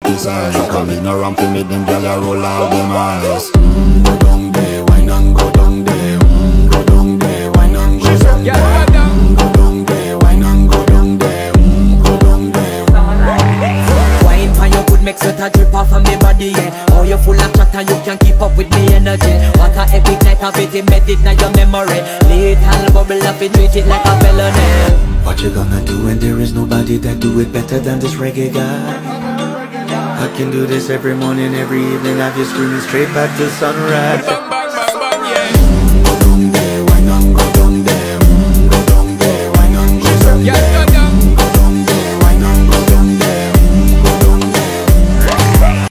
this eyes. Come ignorant to me, them gyal a roll out them eyes. Go down there, wine and go down there. Go down there, wine and go down there. Go down there, wine and go down there. Go down there. Wine for your good make sweat a drip off of me body, yeah. Oh, you full of chatter, you can't keep up with me energy. What a epic night of it, embedded in your memory. Little bubble up, it treat it like a felony. What you gonna do when there is nobody that do it better than this reggae guy? I can do this every morning, every evening, have you screaming straight back to sunrise.